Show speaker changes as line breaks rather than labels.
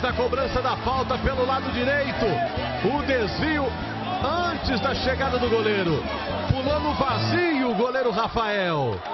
a cobrança da falta pelo lado direito. O desvio antes da chegada do goleiro. Pulando vazio o goleiro Rafael.